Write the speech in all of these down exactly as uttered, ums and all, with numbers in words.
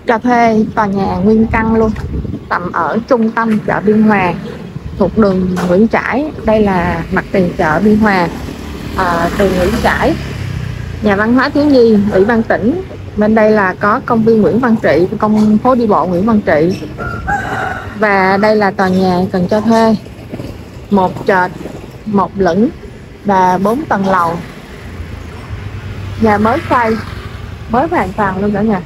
cho thuê tòa nhà nguyên căn luôn, nằm ở trung tâm chợ Biên Hòa, thuộc đường Nguyễn Trãi. Đây là mặt tiền chợ Biên Hòa, à, đường Nguyễn Trãi. Nhà văn hóa thiếu nhi Ủy ban tỉnh, bên đây là có công viên Nguyễn Văn Trị, công phố đi bộ Nguyễn Văn Trị. Và đây là tòa nhà cần cho thuê, một trệt một lửng và bốn tầng lầu. Nhà mới xây, mới hoàn toàn luôn cả nhà.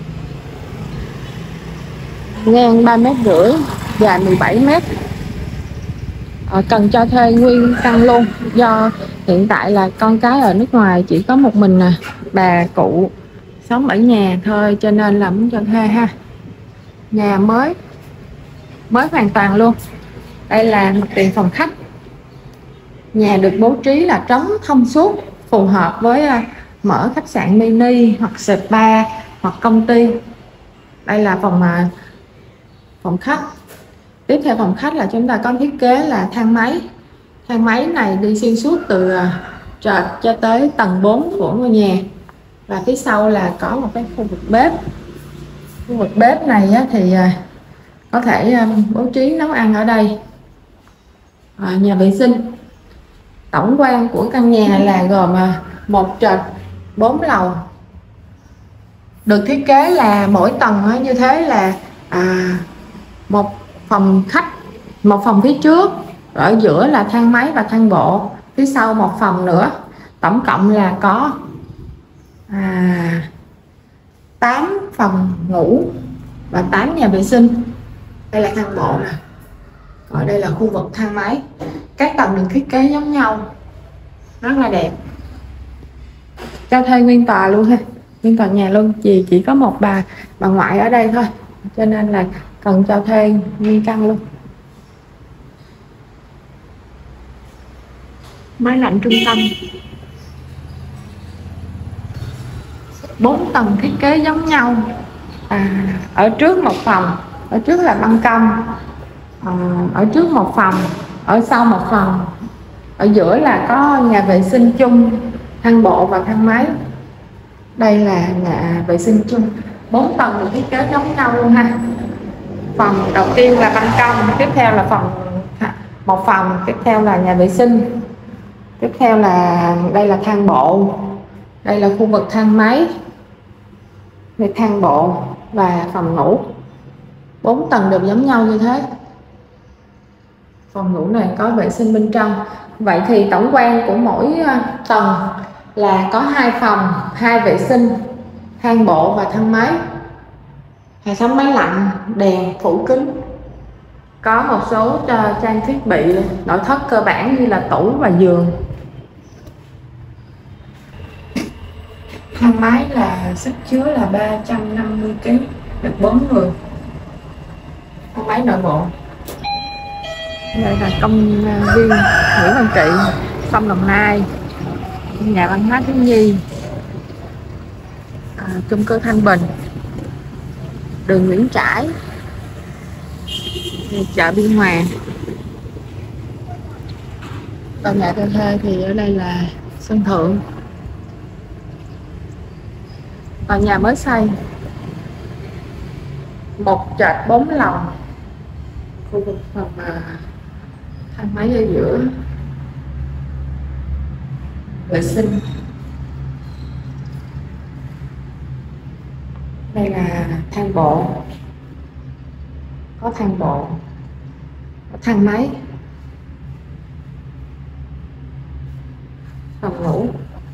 Ngang ba mét rưỡi, dài mười bảy mét. À, cần cho thuê nguyên căn luôn, do hiện tại là con cái ở nước ngoài, chỉ có một mình à, bà cụ sống ở nhà thôi, cho nên là muốn cho thuê ha. Nhà mới, mới hoàn toàn luôn. Đây là mặt tiền phòng khách. Nhà được bố trí là trống thông suốt, phù hợp với uh, mở khách sạn mini hoặc spa hoặc công ty. Đây là phòng uh, phòng khách. Tiếp theo phòng khách là chúng ta có thiết kế là thang máy. Thang máy này đi xuyên suốt từ uh, trệt cho tới tầng bốn của ngôi nhà. Và phía sau là có một cái khu vực bếp. Khu vực bếp này á, thì uh, có thể uh, bố trí nấu ăn ở đây. uh, Nhà vệ sinh. Tổng quan của căn nhà là gồm một trệt bốn lầu, được thiết kế là mỗi tầng như thế là à, một phòng khách, một phòng phía trước, ở giữa là thang máy và thang bộ, phía sau một phòng nữa. Tổng cộng là có à, tám phòng ngủ và tám nhà vệ sinh. Đây là thang bộ nè, ở đây là khu vực thang máy. Các tầng được thiết kế giống nhau, rất là đẹp. Cho thuê nguyên tòa luôn ha, nguyên tòa nhà luôn. Chỉ chỉ có một bà bà ngoại ở đây thôi, cho nên là cần cho thuê nguyên căn luôn. Máy lạnh trung tâm, bốn tầng thiết kế giống nhau. À, ở trước một phòng, ở trước là ban công, à, ở trước một phòng, ở sau một phòng, ở giữa là có nhà vệ sinh chung, thang bộ và thang máy. Đây là nhà vệ sinh chung, bốn tầng được thiết kế giống nhau luôn ha. Phòng đầu tiên là ban công, tiếp theo là phòng một phòng, tiếp theo là nhà vệ sinh, tiếp theo là đây là thang bộ, đây là khu vực thang máy, đây thang bộ và phòng ngủ. Bốn tầng đều giống nhau như thế. Phòng ngủ này có vệ sinh bên trong. Vậy thì tổng quan của mỗi tầng là có hai phòng, hai vệ sinh, thang bộ và thang máy, hệ thống máy lạnh, đèn phủ kính. Có một số trang thiết bị nội thất cơ bản như là tủ và giường. Thang máy là sức chứa là ba trăm năm mươi ki lô gam, được bốn người. Thang máy nội bộ. Đây là công viên Nguyễn Văn Trị, sông Đồng Nai, nhà văn hóa thiếu nhi, à, chung cư Thanh Bình, đường Nguyễn Trãi, chợ Biên Hòa. Tòa nhà cho thuê thì ở đây là sân thượng. Tòa nhà mới xây, một trệt bốn lầu, khu vực phòng à, thang máy ở giữa, vệ sinh. Đây là thang bộ, có thang bộ, có thang máy, phòng ngủ,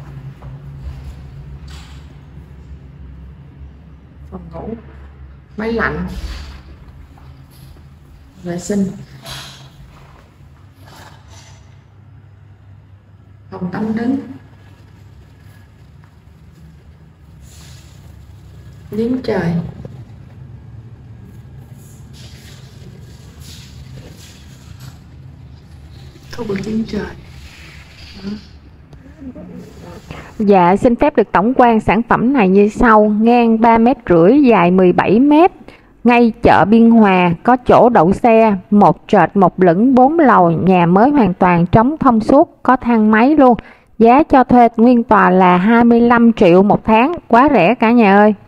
phòng ngủ, máy lạnh, vệ sinh, phòng tắm đứng, giếng trời, khu vực giếng trời. Đó. Dạ, xin phép được tổng quan sản phẩm này như sau. Ngang ba mét rưỡi, dài mười bảy mét, ngay chợ Biên Hòa, có chỗ đậu xe, một trệt một lửng bốn lầu, nhà mới hoàn toàn, trống thông suốt, có thang máy luôn. Giá cho thuê nguyên tòa là hai mươi lăm triệu một tháng, quá rẻ cả nhà ơi.